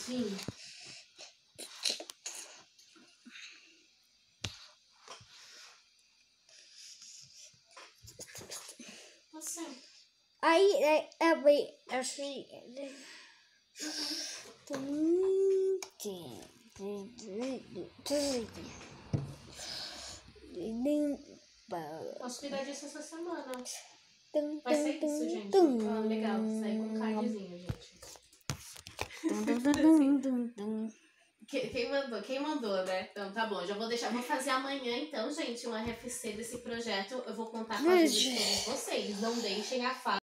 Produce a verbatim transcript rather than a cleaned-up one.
Sim. Você. Aí, é, é bem, assim... Posso cuidar disso essa semana. Vai ser isso, gente. Ah, legal. Sair com um cardzinho, gente. Quem mandou? Quem mandou, né? Então tá bom, já vou deixar. Vou fazer amanhã, então, gente, um R F C desse projeto. Eu vou contar com a ajuda de todos vocês. Não deixem a fase.